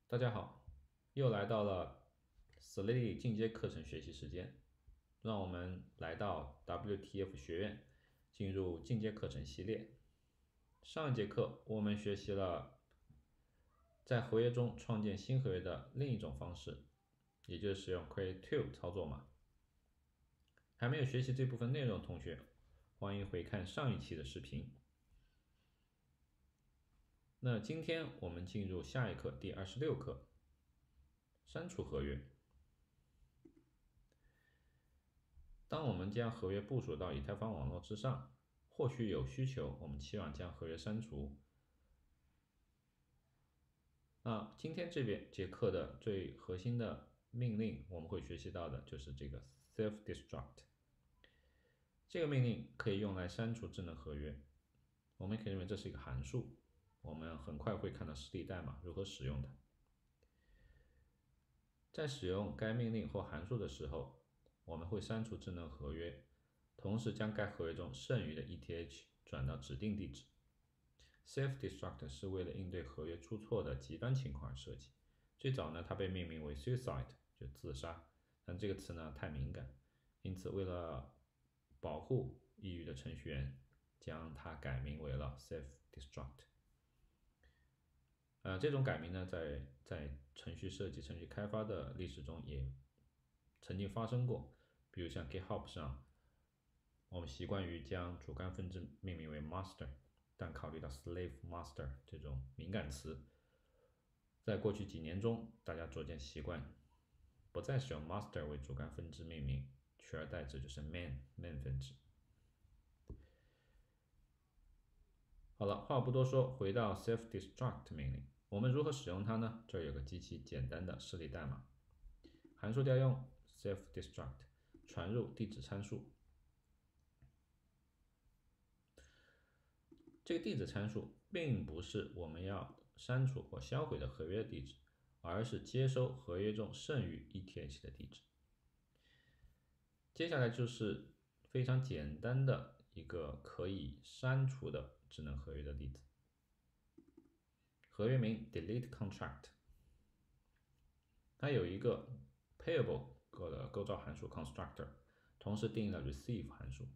大家好，又来到了 Solidity 进阶课程学习时间，让我们来到 WTF 学院，进入进阶课程系列。上一节课我们学习了在合约中创建新合约的另一种方式，也就是使用 Create to 操作码。还没有学习这部分内容的同学，欢迎回看上一期的视频。那今天我们进入下一课，第26课，删除合约。当我们将合约部署到以太坊网络之上，或许有需求，我们期望将合约删除。那今天这节课的最核心的命令，我们会学习到的就是这个 self destruct。这个命令可以用来删除智能合约，我们可以认为这是一个函数。我们很快会看到实例代码如何使用它。在使用该命令或函数的时候，我们会删除智能合约，同时将该合约中剩余的 ETH 转到指定地址。Self-destruct 是为了应对合约出错的极端情况而设计。最早呢，它被命名为 suicide， 就自杀，但这个词呢太敏感，因此为了保护抑郁的程序员，将它改名为了 self-destruct。这种改名呢，在程序设计、程序开发的历史中也曾经发生过。比如像 GitHub 上，我们习惯于将主干分支命名为 master， 但考虑到 slave master 这种敏感词，在过去几年中，大家逐渐习惯不再使用 master 为主干分支命名，取而代之就是 main 分支。好了，话不多说，回到 self-destruct 命令。我们如何使用它呢？这儿有个极其简单的示例代码。函数调用 self-destruct 传入地址参数。这个地址参数并不是我们要删除或销毁的合约地址，而是接收合约中剩余 ETH 的地址。接下来就是非常简单的一个可以删除的智能合约的例子。合约名 delete contract， 它有一个 payable 的构造函数 constructor， 同时定义了 receive 函数。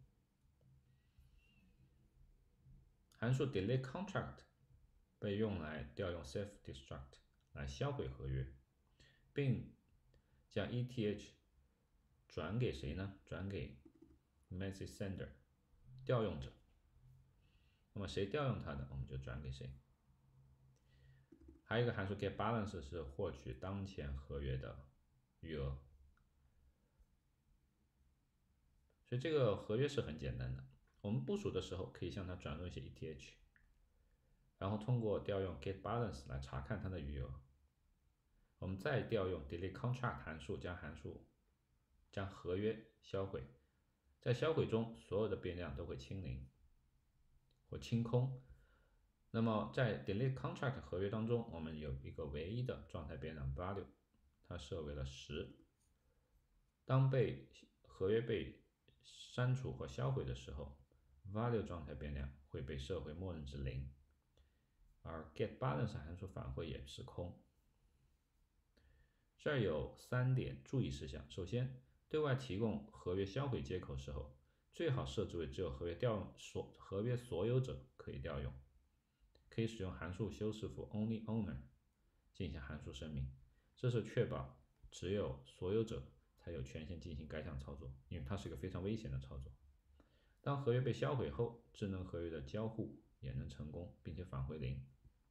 函数 delete contract 被用来调用 self-destruct 来销毁合约，并将 ETH 转给谁呢？转给 message sender 调用者。那么谁调用它的，我们就转给谁。还有一个函数 getBalance 是获取当前合约的余额。所以这个合约是很简单的，我们部署的时候可以向它转入一些 ETH， 然后通过调用 getBalance 来查看它的余额。我们再调用 delete contract 函数将合约销毁，在销毁中所有的变量都会清零或清空。那么在 delete contract 合约当中，我们有一个唯一的状态变量 value， 它设为了10。当合约被删除或销毁的时候， value 状态变量会被设回默认值0，而 getBalance 函数返回也是空。这儿有3点注意事项。首先，对外提供合约销毁接口时候，最好设置为只有合约所有者可以调用，可以使用函数修饰符 only owner 进行函数声明，这是确保只有所有者才有权限进行该项操作，因为它是一个非常危险的操作。当合约被销毁后，智能合约的交互也能成功，并且返回0。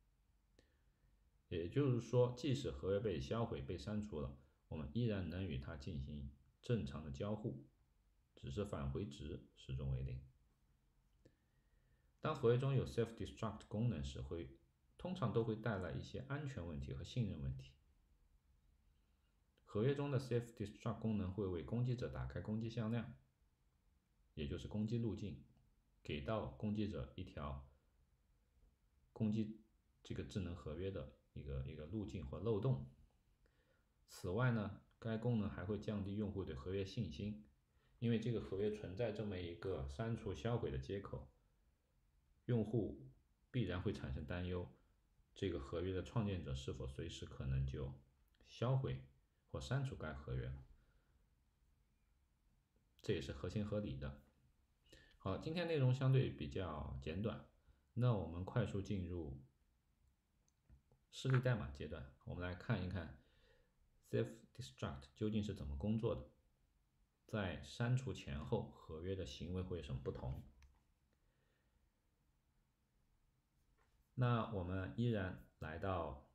也就是说，即使合约被销毁、被删除了，我们依然能与它进行正常的交互，只是返回值始终为0。当合约中有 self-destruct 功能时，通常都会带来一些安全问题和信任问题。合约中的 self-destruct 功能会为攻击者打开攻击向量，也就是攻击路径，给到攻击者一条攻击这个智能合约的一个路径或漏洞。此外呢，该功能还会降低用户对合约信心，因为这个合约存在这么一个删除销毁的接口，用户必然会产生担忧， 这个合约的创建者是否随时可能就销毁或删除该合约，这也是合情合理的。好，今天内容相对比较简短，那我们快速进入示例代码阶段，我们来看一看 self-destruct 究竟是怎么工作的，在删除前后合约的行为会有什么不同。那我们依然来到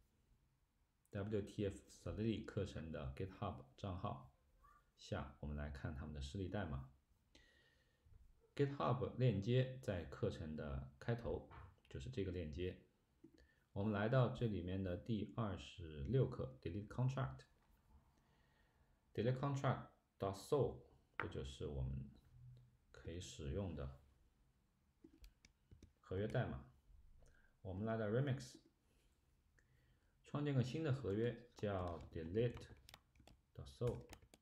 WTF Solidity 课程的 GitHub 账号下，我们来看他们的示例代码。GitHub 链接在课程的开头，就是这个链接。我们来到这里面的第26课 Delete Contract。Delete Contract.sol 这就是我们可以使用的合约代码。我们来到 Remix， 创建个新的合约叫 Delete.sol，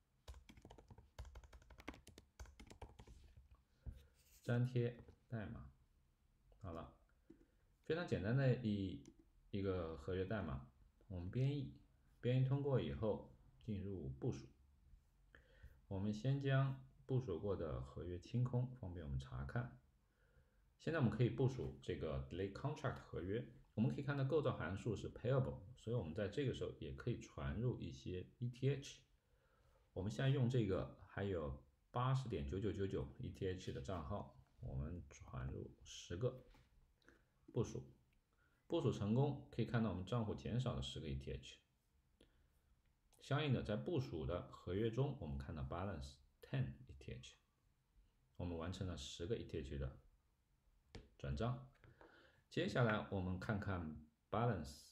粘贴代码。好了，非常简单的一个合约代码。我们编译通过以后进入部署。我们先将部署过的合约清空，方便我们查看。现在我们可以部署这个 Delete Contract 合约。我们可以看到构造函数是 Payable， 所以我们在这个时候也可以传入一些 ETH。我们现在用这个还有 80.9999 ETH 的账号，我们传入10个，部署成功，可以看到我们账户减少了10个 ETH。相应的，在部署的合约中，我们看到 balance 10 ETH， 我们完成了10个 ETH 的转账。接下来我们看看 balance，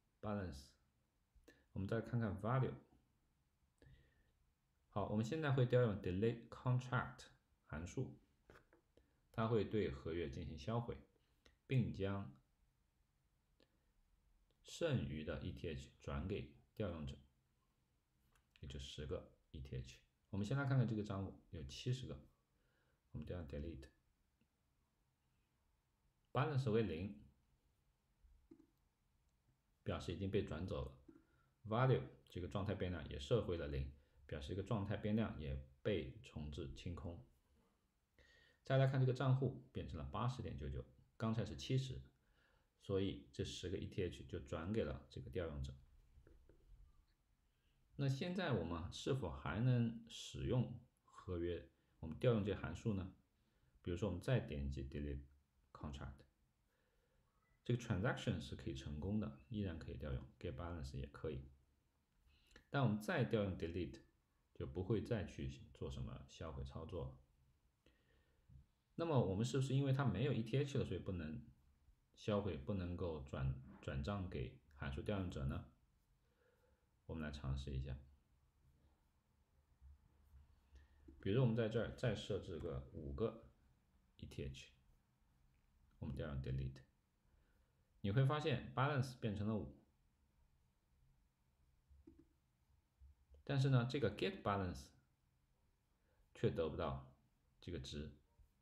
我们再看看 value。好，我们现在会调用 delete contract 函数，它会对合约进行销毁，并将剩余的 ETH 转给调用者，也就10个 ETH。我们先来看看这个账户有70个，我们调用 delete， balance 为0，表示已经被转走了。value 这个状态变量也设回了0，表示这个状态变量也被重置清空。再来看这个账户变成了 80.99， 刚才是70，所以这10个 ETH 就转给了这个调用者。那现在我们是否还能使用合约我们调用这函数呢？比如说我们再点击 delete contract， 这个 transaction 是可以成功的，依然可以调用 get balance 也可以。但我们再调用 delete 就不会再去做什么销毁操作了。那么我们是不是因为它没有 ETH 了，所以不能销毁，不能够转账给函数调用者呢？我们来尝试一下。比如我们在这儿再设置个5个 ETH， 我们调用 delete， 你会发现 balance 变成了5，但是呢，这个 get balance 却得不到这个值，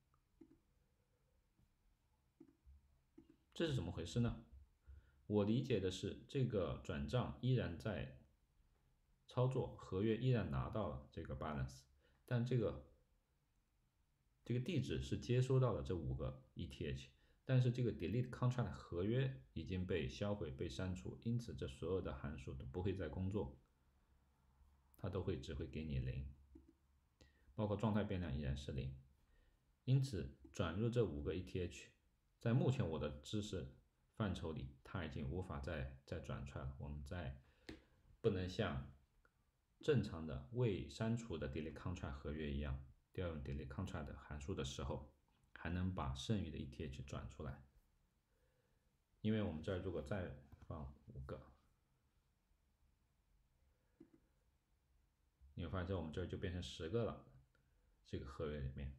这是怎么回事呢？我理解的是，这个转账依然在操作，合约依然拿到了这个 balance， 但这个地址是接收到了这5个 ETH， 但是这个 delete contract 合约已经被销毁、被删除，因此这所有的函数都不会再工作，它只会给你0，包括状态变量依然是0。因此转入这5个 ETH， 在目前我的知识范畴里，它已经无法再转出来了。我们不能像正常的未删除的 delete contract 合约一样，调用 delete contract 的函数的时候，还能把剩余的 ETH 转出来。因为我们这儿如果再放5个，你会发现我们这儿就变成10个了，这个合约里面。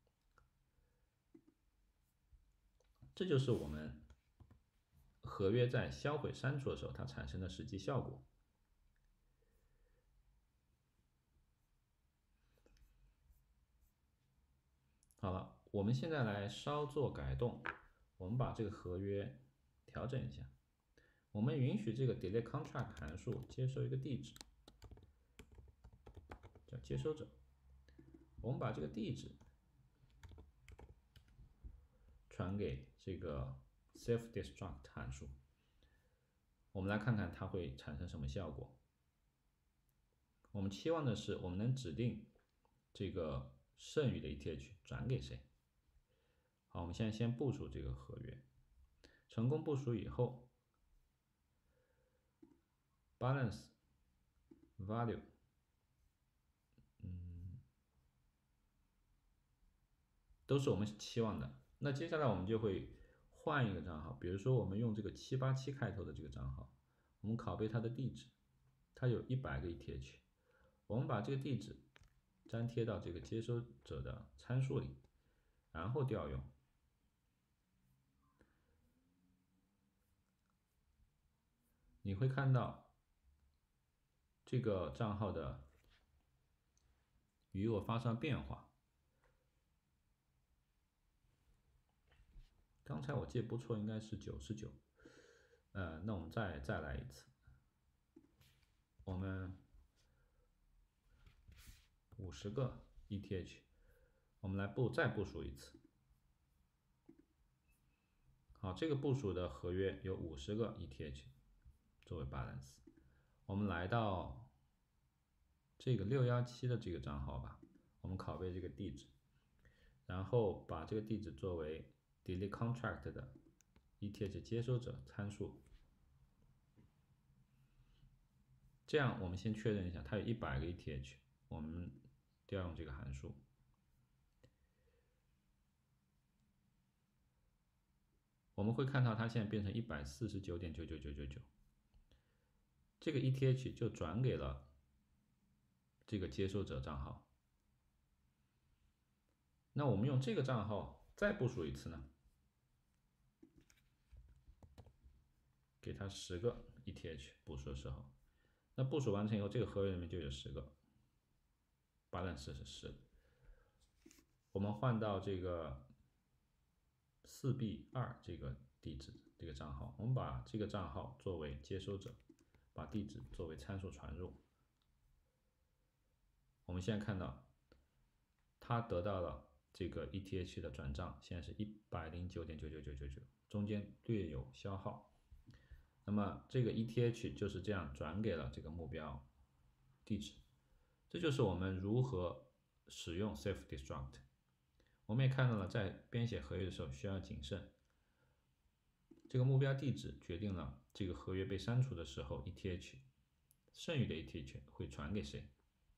这就是我们合约在销毁删除的时候它产生的实际效果。好了，我们现在来稍作改动，我们把这个合约调整一下。 我们允许这个 delete contract 函数接收一个地址，叫接收者。我们把这个地址传给这个 self destruct 函数，我们来看看它会产生什么效果。我们期望的是，我们能指定这个剩余的 ETH 转给谁。好，我们现在先部署这个合约，成功部署以后 ，balance value， 都是我们期望的。那接下来我们就会换一个账号，比如说我们用这个787开头的这个账号，我们拷贝它的地址，它有100个 ETH， 我们把这个地址粘贴到这个接收者的参数里，然后调用。你会看到这个账号的余额发生变化。刚才我记得不错，应该是99。那我们再来一次，我们50个 ETH， 我们来再部署一次。好，这个部署的合约有50个 ETH 作为 balance。我们来到这个617的这个账号吧，我们拷贝这个地址，然后把这个地址作为 delete contract 的 ETH 接收者参数。这样我们先确认一下，它有100个 ETH， 我们调用这个函数。我们会看到它现在变成 149.99999， 这个 ETH 就转给了这个接收者账号。那我们用这个账号再部署一次呢，给它10个 ETH 部署的时候，那部署完成以后，这个合约里面就有10个 balance 是10。我们换到这个4B2这个地址这个账号，我们把这个账号作为接收者，把地址作为参数传入。我们现在看到它得到了这个 ETH 的转账，现在是109.99999，中间略有消耗。那么这个 ETH 就是这样转给了这个目标地址。这就是我们如何使用 self destruct。我们也看到了，在编写合约的时候需要谨慎。这个目标地址决定了这个合约被删除的时候 ETH 剩余的 ETH 会传给谁。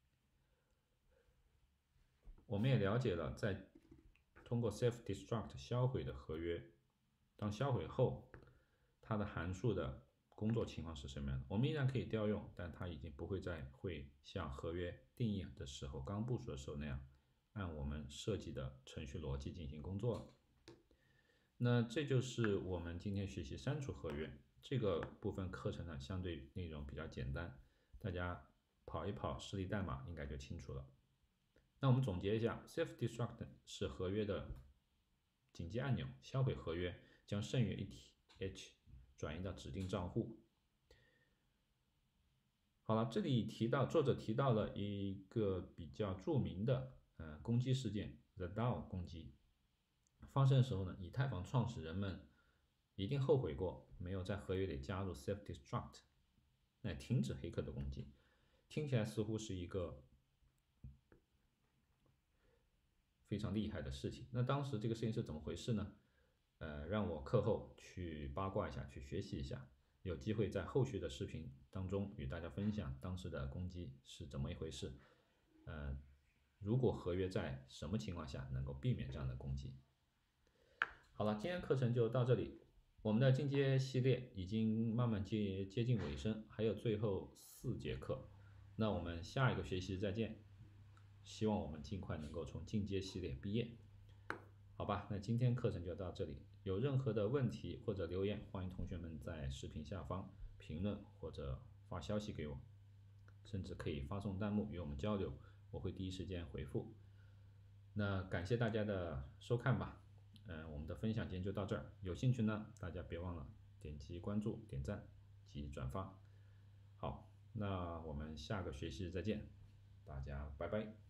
我们也了解了，在通过 self destruct 销毁的合约，当销毁后，它的函数的工作情况是什么样的？我们依然可以调用，但它已经不会再会像合约定义的时候、刚部署的时候那样，按我们设计的程序逻辑进行工作了。那这就是我们今天学习删除合约这个部分课程呢，相对内容比较简单，大家跑一跑示例代码应该就清楚了。那我们总结一下 ，self destruct 是合约的紧急按钮，销毁合约，将剩余 ETH 转移到指定账户。好了，这里作者提到了一个比较著名的攻击事件 ，The DAO 攻击发生的时候呢，以太坊创始人们一定后悔过没有在合约里加入 self destruct， 来停止黑客的攻击。听起来似乎是一个非常厉害的事情。那当时这个事情是怎么回事呢？让我课后去八卦一下，去学习一下，有机会在后续的视频当中与大家分享当时的攻击是怎么一回事。如果合约在什么情况下能够避免这样的攻击？好了，今天课程就到这里。我们的进阶系列已经慢慢接近尾声，还有最后4节课。那我们下一个学期再见。希望我们尽快能够从进阶系列毕业，好吧？那今天课程就到这里，有任何的问题或者留言，欢迎同学们在视频下方评论或者发消息给我，甚至可以发送弹幕与我们交流，我会第一时间回复。那感谢大家的收看吧，我们的分享今天就到这儿，有兴趣呢，大家别忘了点击关注、点赞。 及转发。好，那我们下个学习日再见，大家拜拜。